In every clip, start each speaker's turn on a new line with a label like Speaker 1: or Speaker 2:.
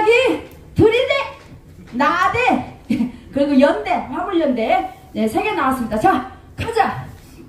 Speaker 1: 저기 들이대, 나대, 그리고 연대, 화물연대, 네, 3개 나왔습니다. 자, 가자.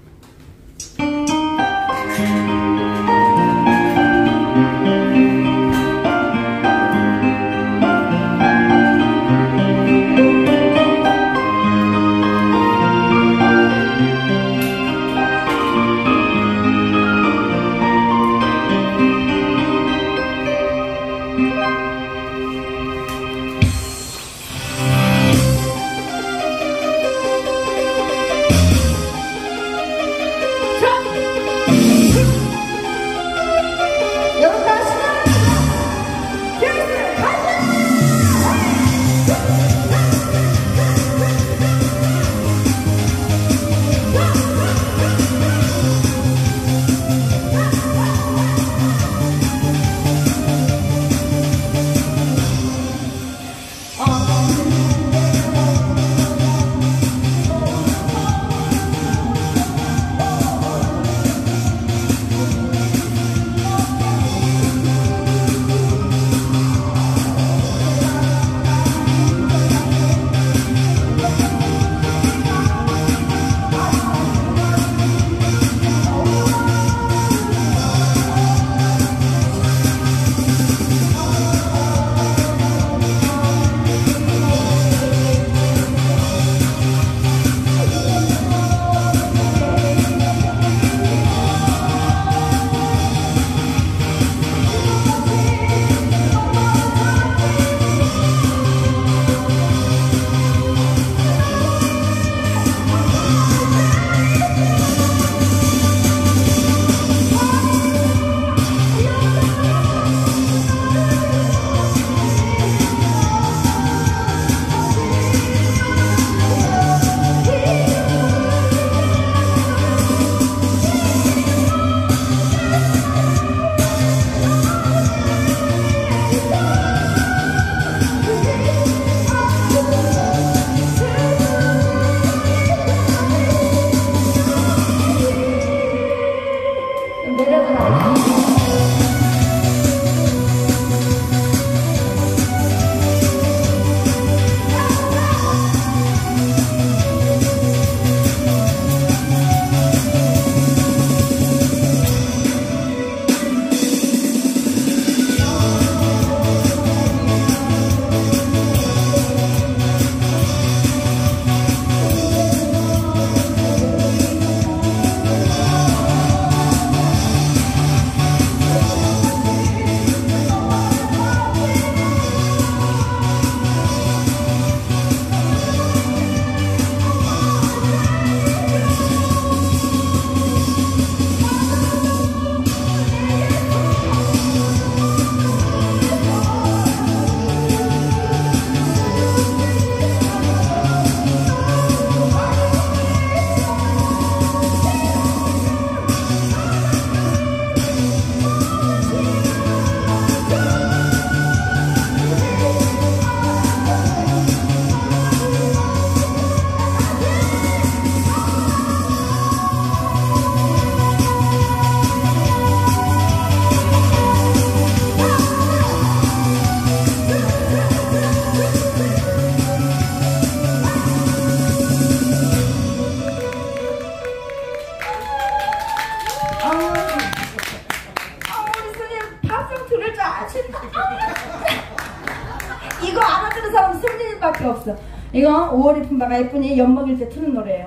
Speaker 2: 없어. 이거 5월의 품바가 예쁘니 엿 먹일 때 트는 노래예요.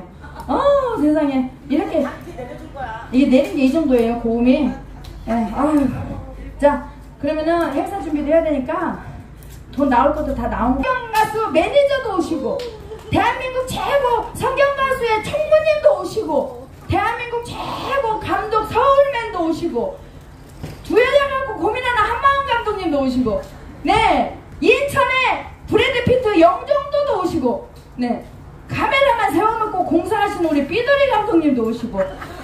Speaker 2: 세상에 이렇게 이게 내린 게 이 정도예요. 고음이. 아유. 자, 그러면은 행사 준비를 해야 되니까 돈 나올 것도 다 나온 거. 성경가수 매니저도 오시고, 대한민국 최고 성경가수의 총무님도 오시고, 대한민국 최고 감독 서울맨도 오시고, 두 여자 갖고 고민하는 한마음 감독님도 오시고, 네, 인천에 브래드 피트 영종도도 오시고, 네, 카메라만 세워놓고 공사하시는 우리 삐돌이 감독님도 오시고,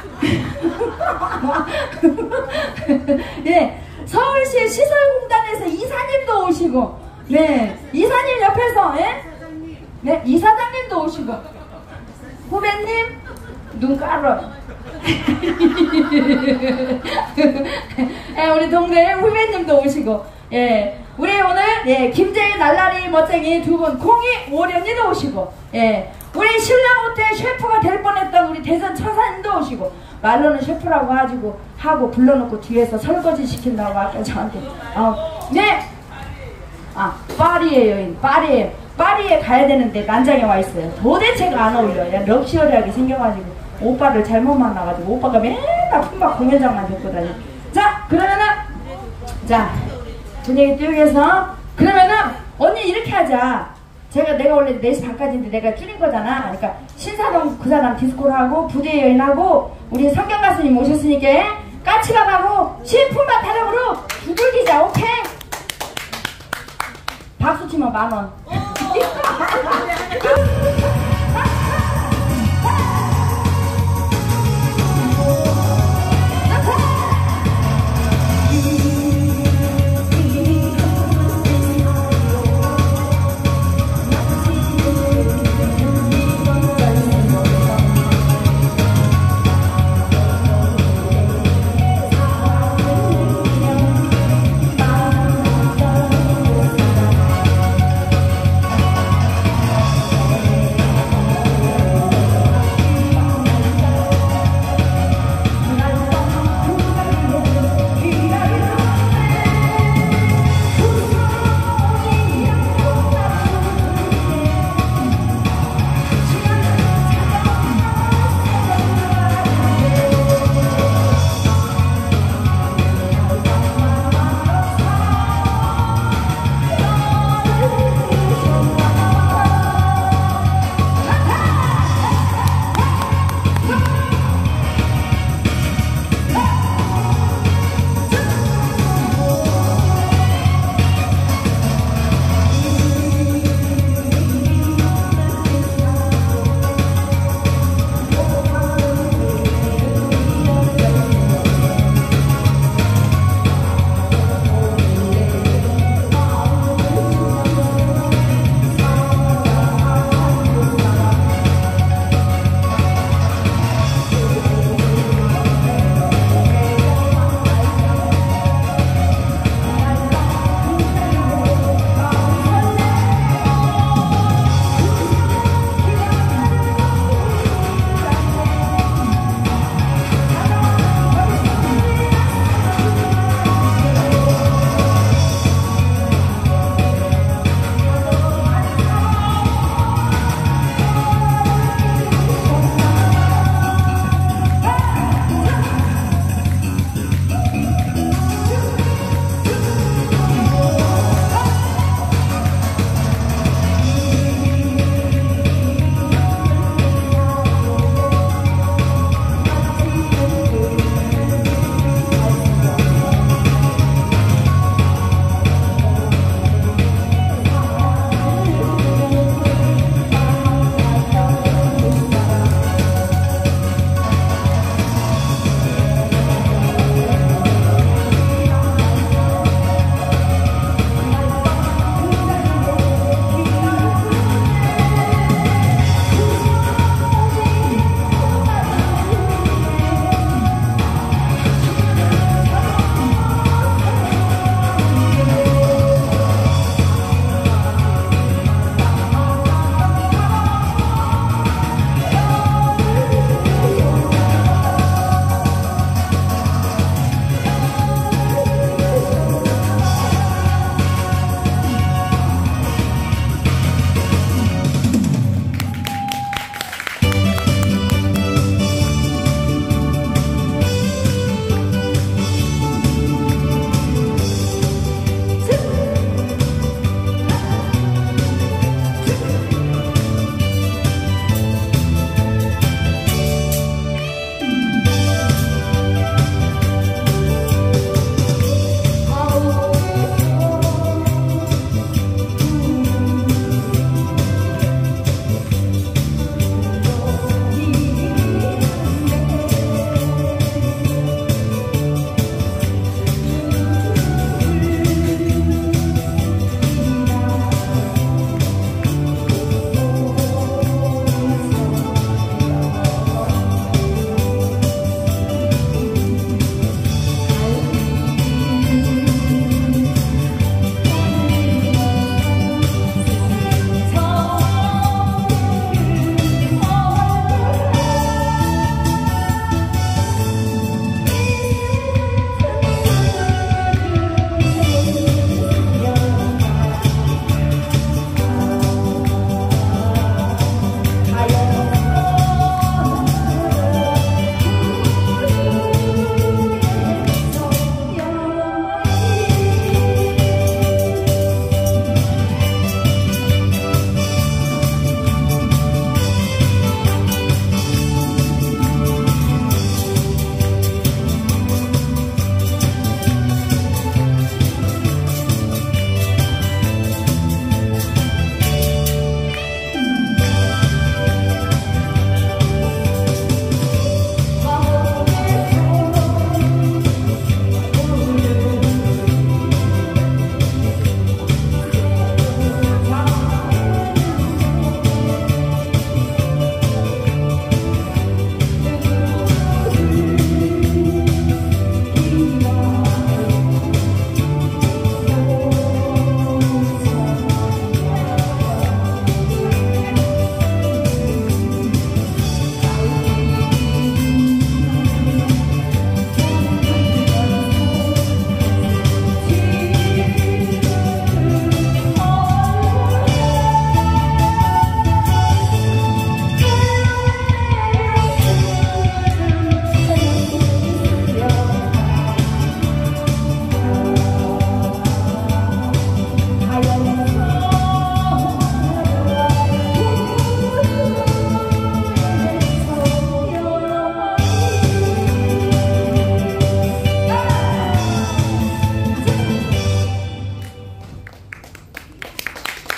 Speaker 2: 네, 서울시 시설공단에서 이사님도 오시고, 네, 이사님 옆에서, 네, 이사장님도 오시고, 후배님 눈 깔어. 우리 동네 후배님도 오시고, 우리 오늘 예, 김재희 날라리 멋쟁이 두 분 콩이 오련이도 오시고 예, 우리 신랑 호텔 셰프가 될 뻔했던 우리 대전 처사님도 오시고 말로는 셰프라고 하고 불러놓고 뒤에서 설거지 시킨다고 아까 저한테 네. 파리에 여인 파리에 가야 되는데 난장에 와 있어요. 도대체가 안 어울려. 야, 럭셔리하게 생겨가지고 오빠를 잘못 만나가지고 오빠가 맨날 품바 공연장만 데리고 다니. 자 그러면은 자 분위기 띄우게해서 그러면은 언니 이렇게 하자. 내가 원래 4시 반까지인데 내가 줄인 거잖아. 그러니까 신사동 그 사람 디스코를 하고 부대 여인하고 우리 성경 가수님 오셨으니까 까치가 가고 신품바 타령으로 두들기자. 오케이? 박수 치면 10,000원.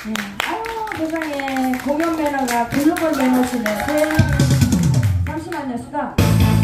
Speaker 2: 세상에 공연 매너가 글로벌 매너시네. 잠시만요, 수다.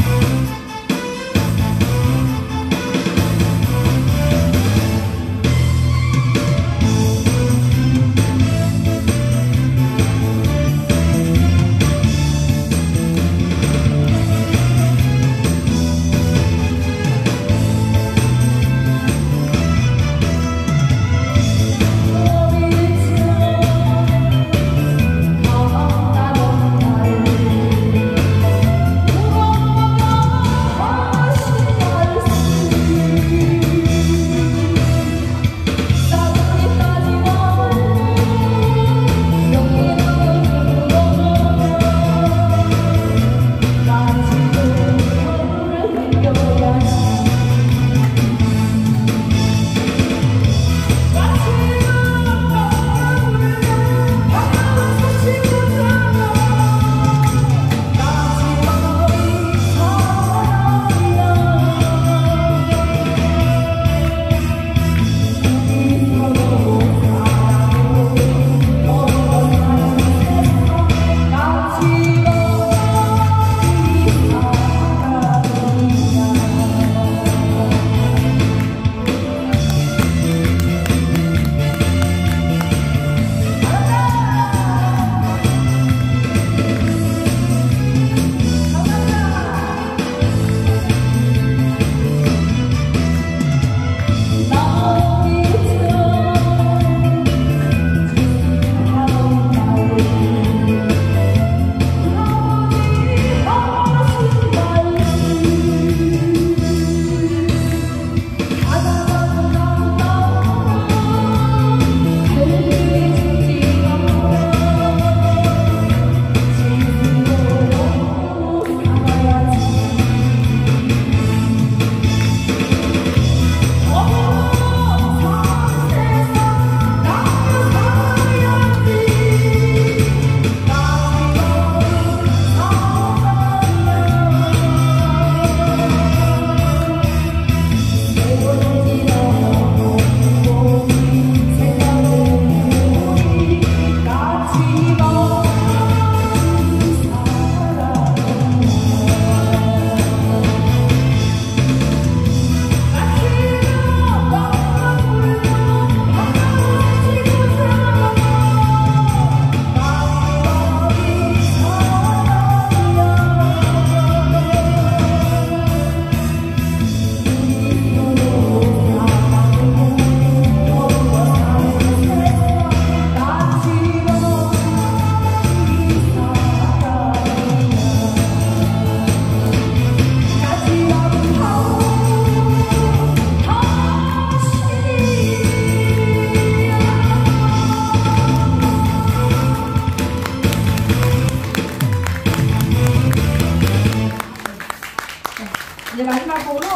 Speaker 2: 이제 마지막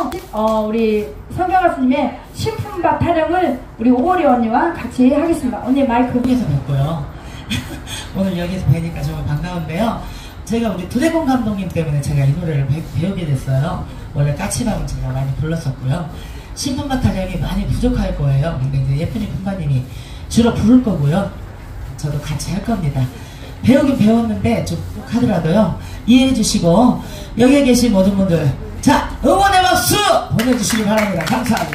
Speaker 2: 곡으로 우리 성경아스님의 신품바 타령을 우리 오월이 언니와 같이 하겠습니다. 언니 마이크
Speaker 3: 여기서 뵙고요. 오늘 여기서 뵈니까 정말 반가운데요. 제가 우리 도대공 감독님 때문에 제가 이 노래를 배우게 됐어요. 원래 까치밤은 제가 많이 불렀었고요. 신품바 타령이 많이 부족할 거예요. 근데 이제 예쁜이 품바님이 주로 부를 거고요. 저도 같이 할 겁니다. 배우긴 배웠는데 좀 꼭 하더라도요. 이해해 주시고 여기에 계신 모든 분들 자 응원의 박수 보내주시기 바랍니다. 감사합니다.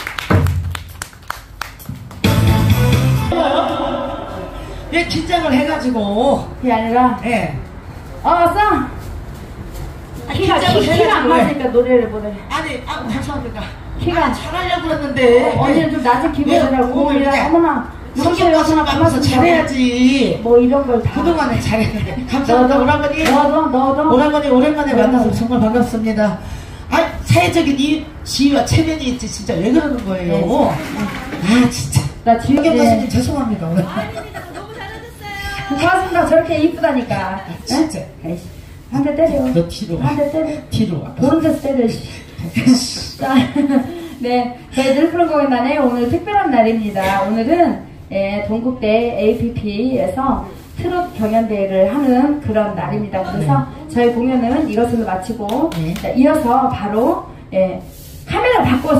Speaker 3: 예, 긴장을 해가지고
Speaker 2: 그게 아니라
Speaker 3: 예.
Speaker 2: 왔어? 키가 안 맞으니까 노래를 못해.
Speaker 3: 아니 감사합니다.
Speaker 2: 키가
Speaker 3: 잘하려고 그랬는데
Speaker 2: 언니는 좀 낮은 기분이라고 어머나
Speaker 3: 성경가수나 가면서 잘해야지.
Speaker 2: 뭐 이런 걸 다
Speaker 3: 그동안에 잘했는데 감사합니다.
Speaker 2: 너도
Speaker 3: 오랑건이 오랜만에 만나서 정말 반갑습니다. 아 사회적인 지위와 체면이 있지 진짜 왜 그러는 거예요? 아 진짜
Speaker 2: 나 지금
Speaker 3: 성경가수님 죄송합니다 오늘.
Speaker 4: 아닙니다. 너무 잘하셨어요.
Speaker 2: 고맙습니다. 저렇게 이쁘다니까.
Speaker 3: 진짜.
Speaker 2: 한 대 때려.
Speaker 3: 너 뒤로 와.
Speaker 2: 한 대 때려.
Speaker 3: 뒤로 와.
Speaker 2: 보는 데서 때려. 자, 네, 저희 늘푸른 공연단의 오늘 특별한 날입니다. 오늘은 동국대 APP에서 트롯 경연대회를 하는 그런 날입니다. 그래서 저희 공연은 이것으로 마치고
Speaker 3: 네.
Speaker 2: 자, 이어서 바로 카메라 바꿔서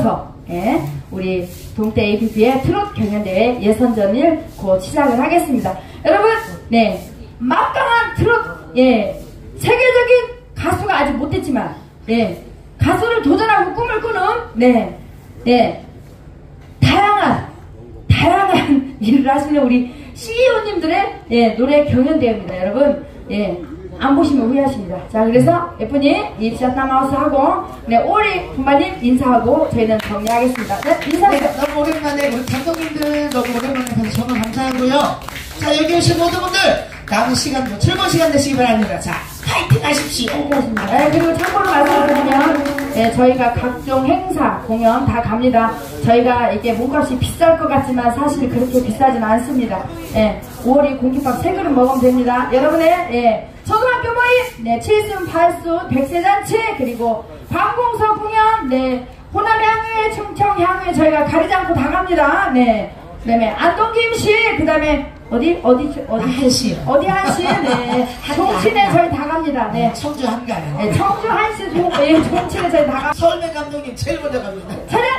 Speaker 2: 예, 우리 동대 APP의 트롯 경연대회 예선전을 곧 시작을 하겠습니다. 여러분, 네, 막강한 트롯, 예, 세계적인 가수가 아직 못됐지만, 예, 가수를 도전하고 꿈을 꾸는, 네, 예, 다양한 일을 하시는 우리 CEO님들의 예, 노래 경연대회입니다. 여러분, 예, 안 보시면 후회하십니다. 자, 그래서 예쁜이 입샷 남아서 하고, 네, 오리 분마님 인사하고 저희는 정리하겠습니다. 네, 인사해요.
Speaker 3: 네, 너무 오랜만에 우리 감독님들 너무 오랜만에 봐서 정말 감사하고요. 자, 여기 오신 모든 분들 남은 시간도 즐거운 시간 되시기 바랍니다. 자, 파이팅 하십시오.
Speaker 2: 네, 그리고 참고로 말씀드리면 네, 저희가 각종 행사, 공연 다 갑니다. 저희가 이게 몸값이 비쌀 것 같지만 사실 그렇게 비싸진 않습니다. 네, 5월이 공깃밥 3그릇 먹으면 됩니다. 여러분의 예, 초등학교 모임, 네, 7순, 8순, 백세잔치, 그리고 방공서 공연, 네, 호남 향후에, 충청 향후에 저희가 가리지 않고 다 갑니다. 네, 그다음에 안동 김씨, 그다음에 어디
Speaker 3: 한시.
Speaker 2: 네, 종친에 저희 다 갑니다. 네,
Speaker 3: 청주 한가요.
Speaker 2: 네, 청주 한시 종친에 저희 다 갑니다.
Speaker 3: 서울대 감독님 제일 먼저 갑니다.
Speaker 2: 차렷!